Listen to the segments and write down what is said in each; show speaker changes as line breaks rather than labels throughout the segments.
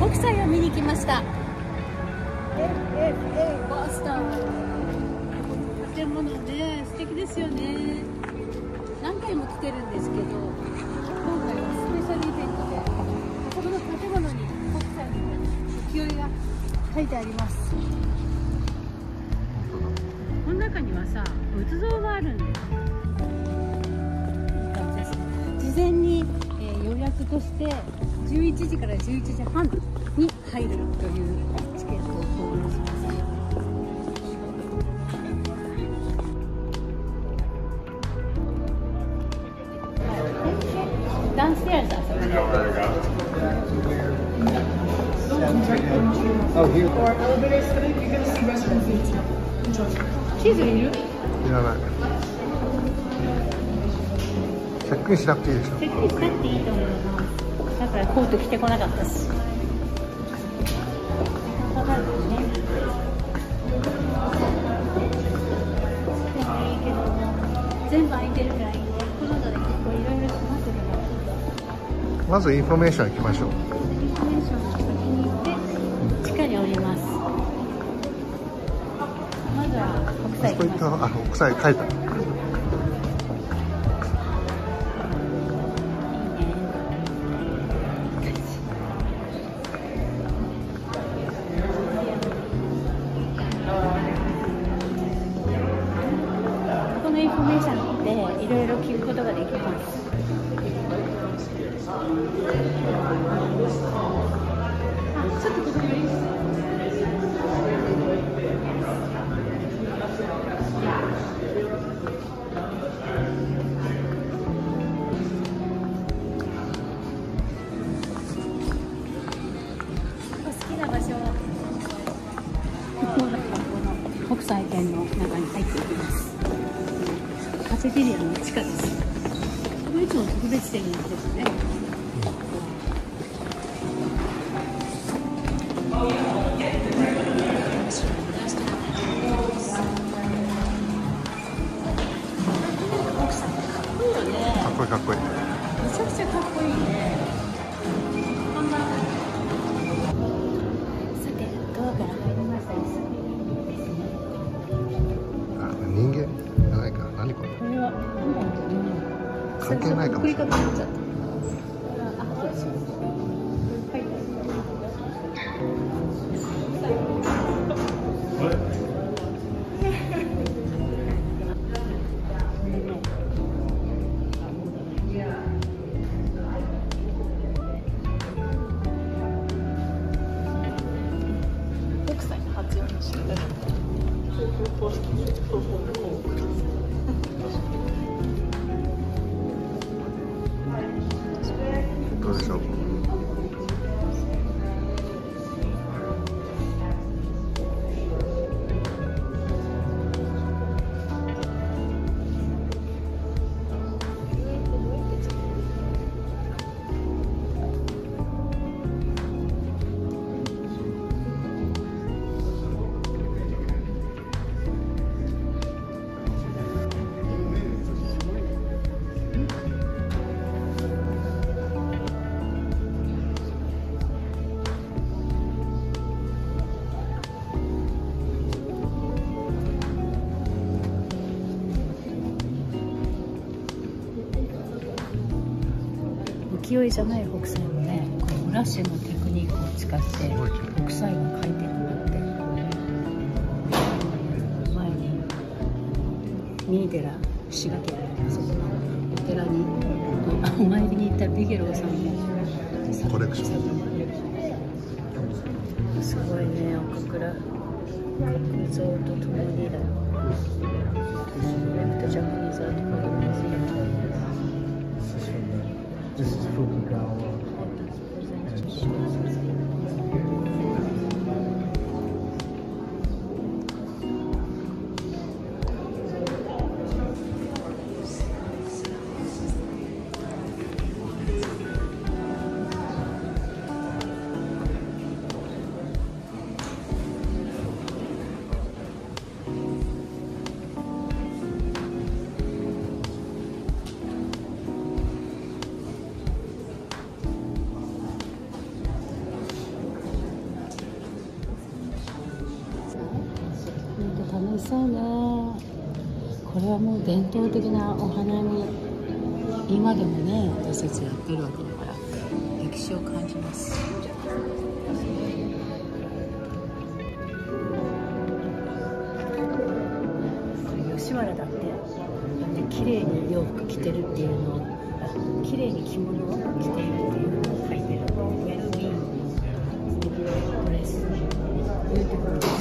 北斎を見に来ました。ボストン。建物ね、素敵ですよね。何回も来てるんですけど、今回はスペシャルイベントで、ここの建物に北斎の浮世絵が書いてあります。この中にはさ、仏像があるんです。事前に、予約として11時から11時半に入るというチケットを購入します。Downstairs,
Oh, here.
Or elevators today, you're gonna see restaurant feet. Enjoy.
チーズいる？
いらない。チェックインしなくていいでしょ。
チェックインしなくていいと思います。だからコート着てこなかったし。わかるね。でもいいけども、全部空いてるからいいね。コロナで結構いろいろしますけど。
まずインフォメーション行きましょう。
インフォメーションの先に行って地下に降ります。まずは北斎行きましょう。
あ、北斎書いた。
このインフォメーションでいろいろ聞くことができます。ちょっとここに好きな場所はこの北斎展の中に入っていきます。カフェテリアの地下です。これいつも特別展になってるね。
かっこいい。
めちゃくちゃかっこいいね。さて、ドアから入りましたです。
あ、人間じゃないか。何これ。
これは
関係ないかもしれない。
あ、そうです。
どうでしょう。浮世絵じゃない北斎もね、このラッシュのテクニックを使って北斎が描いてるんだって。前に三井寺滋賀県のあそこのお寺にお参りに行ったビゲローさんのコレクション。
すごいね、岡倉角像とともにだよ。レフトジャパニーズアートコレクション。
This is Fukugawa.
そうね。これはもう伝統的なお花見、今でもね私たちやってるわけだから歴史を感じます。吉原だって綺麗に洋服着てるっていうのを、綺麗に着物を着ているっていうのを書いてる。ウェルビーの素敵なドレス、ビューティフルですね。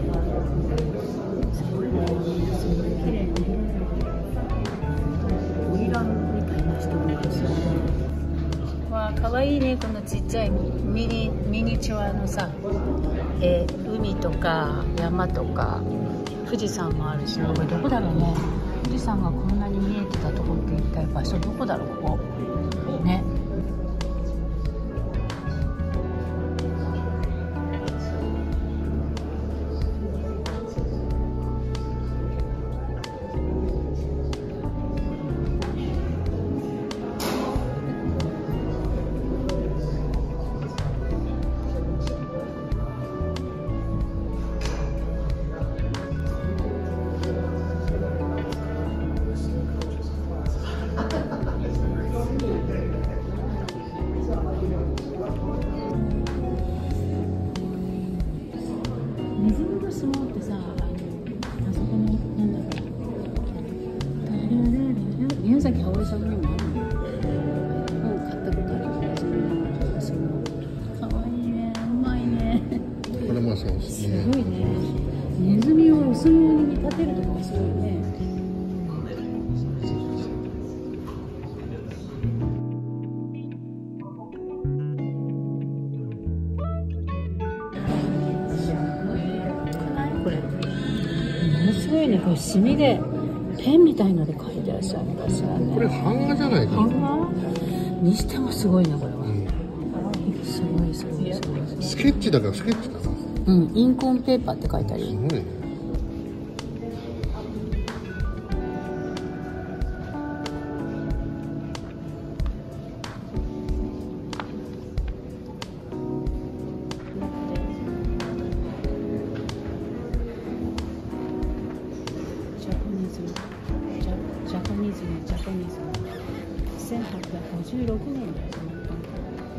すごいね、すごい綺麗ね。花魁みたいな人もいるしね。わあ、可愛いね、このちっちゃいミニチュアのさ、海とか山とか富士山もあるし、これどこだろうね。富士山がこんなに見えてたとこって一体場所どこだろう、ここね。水風呂相撲ってさ、あそこのなんだろう、宮崎あおいさんにもあるの。本買ったことある。水風呂かわいいね、うまいね。
これもそうですね。
すごいね。ネズミをお相撲に見立てるとかすごいね。これものすごいね、これ墨でペンみたいので書いてらっしゃるのかしらね。
これ版画じゃないかな。
版画にしてもすごいね、これは。すごいすごいすごい。
スケッチだからスケッチだな。
うん、インコンペーパーって書いてあるよ。
すごいね。
ジャパニーズ1856年に始まったんだ。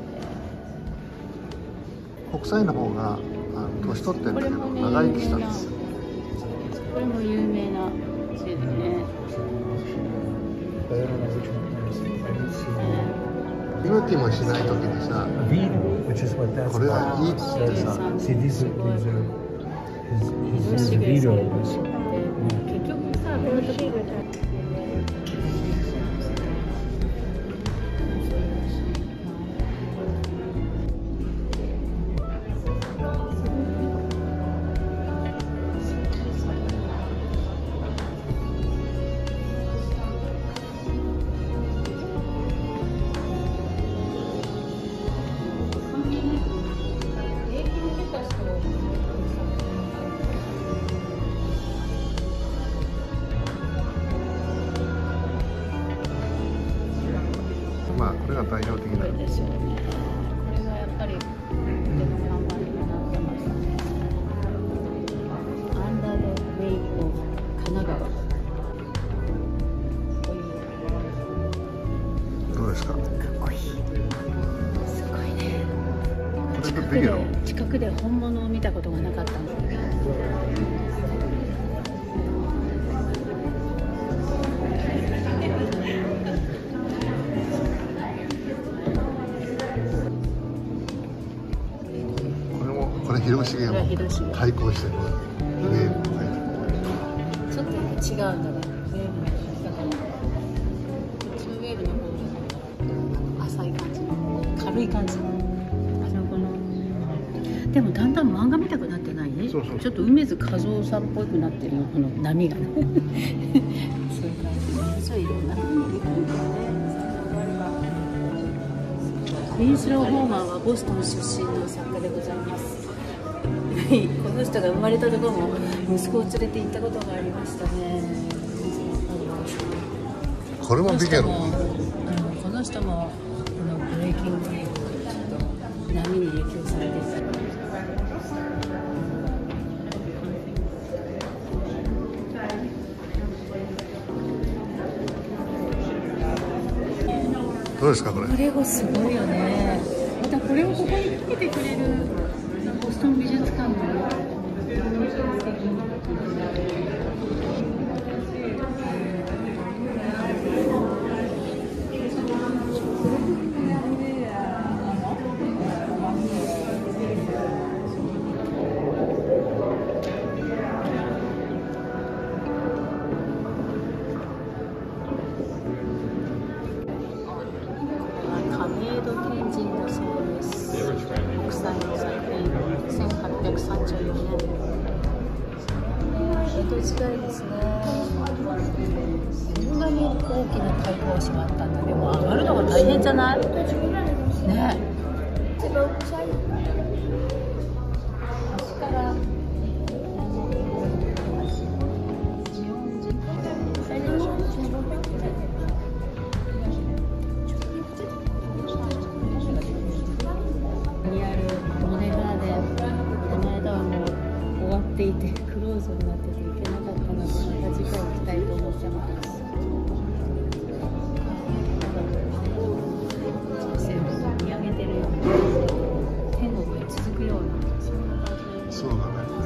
国際の方が年取ってるんだけど長生きしたんですよ。
これも有名な字でね。
見向きもしない時にさ、これがいいって言ってさ、
結局さ、この時
まあこれが代表的な。
ですよね。これがやっぱりとても看板になってますね。アンダー・ウェイオブ神奈川。
どうですか。
かっこいい。すごいね。
これとビゲロ。
近くで本物を見たことがなかったんですけど。
これ広重も対抗してる。
ちょっと違うんだね。ウェーブの方が浅い感じ、軽い感じ。でもだんだん漫画見たくなってない？
そうそう。
ちょっと梅津和夫さんっぽくなってるよ、この波がね。そういう感じ。そういろんな風にできるからね。ウィンスロー・ホーマーはボストン出身の作家でございます。この人が生まれたところも息子を連れて行ったことがありましたね。
これもビゲロ。
この人もブレイキングウェーブのちょっと波に影響されていた。
どうですかこれ。
レゴすごいよね。またこれをここにかけてくれるボストン美術館の時代ですね。こんなに大きな開放誌があったんだ。でも上がるのが大変じゃない？ね。足からにあるモネガーデン、この間はもう終わっていてクローズになってて行けなかったので、また次回行きたいと思ってます。人生を見上げてるような、天国へ続くような、そんな感じです。
そうだね。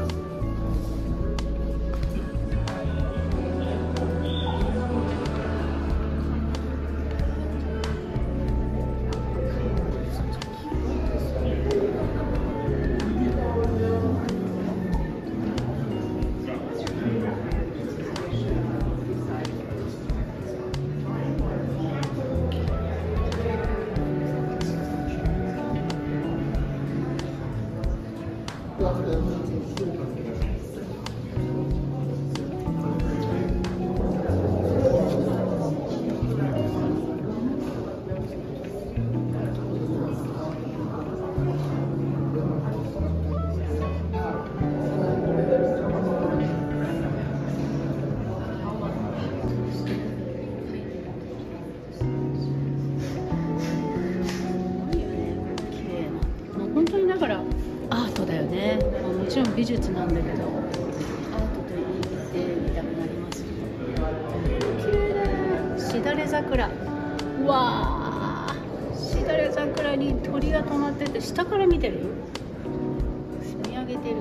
もちろん美術なんだけど、アートと言ってみたくなります。綺麗だ。しだれ桜。うわー、しだれ桜に鳥が止まってて、下から見てる？見上げてる。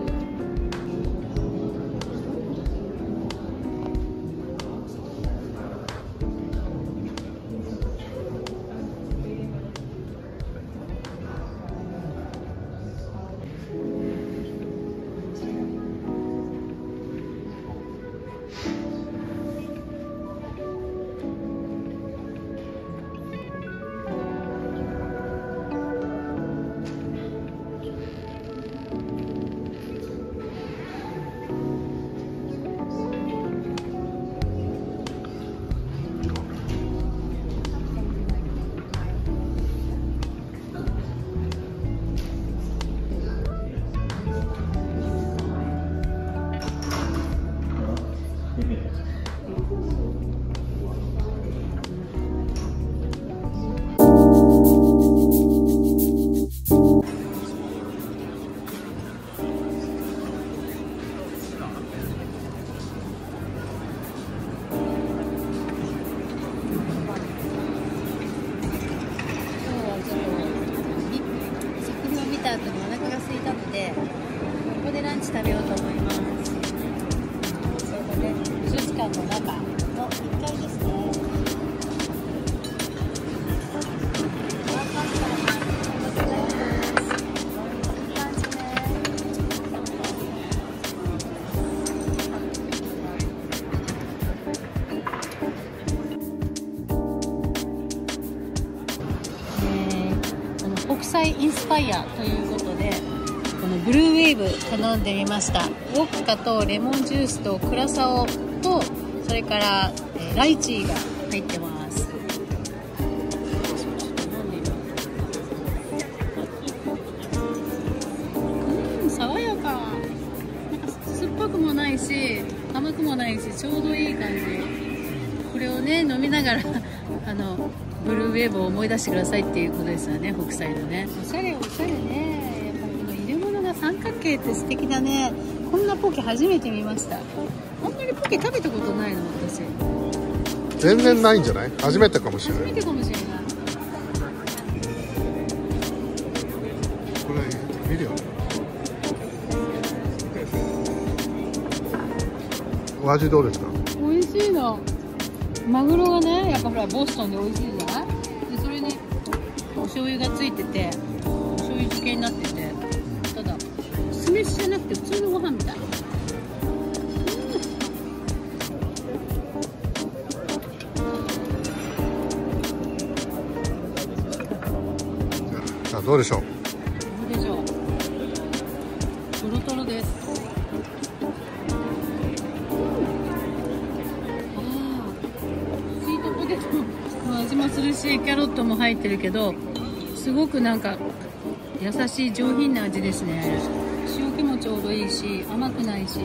後にお腹が空いたので、ここでランチ食べようと思います。それでね、美術館の中の1階ですね。北斎インスパイアということで、このブルーウェーブ頼んでみました。ウォッカとレモンジュースとクラサオと、それからライチが入ってます。爽やか。なんか酸っぱくもないし甘くもないし、ちょうどいい感じ。これをね飲みながらブルーウェーブを思い出してくださいっていうことですよね、北斎のね。おしゃれおしゃれね。やっぱりこの入れ物が三角形って素敵だね。こんなポケ初めて見ました。あんまりポケ食べたことないの私。
全然ないんじゃない？初めてかもしれない。
初めてかもしれない。
見るよ。お味どうですか？
美味しいの。マグロがね、やっぱほらボストンで美味しいじゃない。でそれにお醤油がついてて、お醤油漬けになってて、ただ酢飯じゃなくて普通のご飯みたい。
さあどうでしょう？
どうでしょう。トロトロです。スイートポテトの味もするし、キャロットも入ってるけど、すごくなんか優しい上品な味ですね。塩気もちょうどいいし、甘くないし、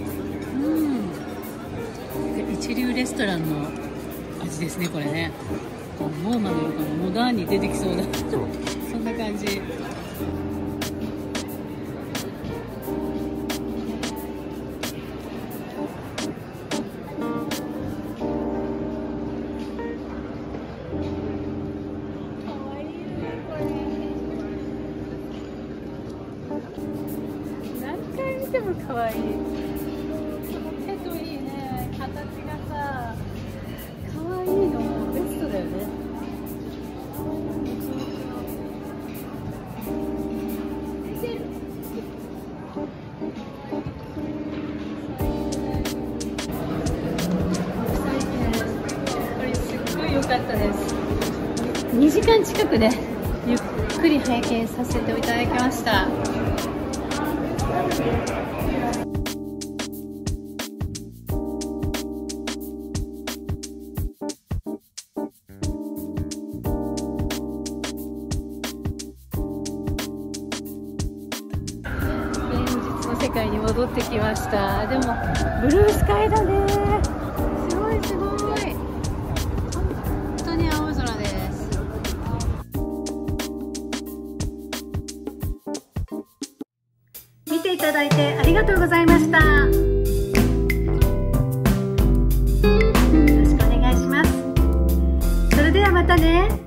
一流レストランの味ですね、これね。モーマのようなモダンに出てきそうなそんな感じ。でも可愛い。手といいね、形がさ、可愛いのベストだよね。これすっごい良かったです。2時間近くね、ゆっくり拝見させていただきました。世界に戻ってきました。でもブルースカイだね。すごいすごい。本当に青空です。見ていただいてありがとうございました。よろしくお願いします。それではまたね。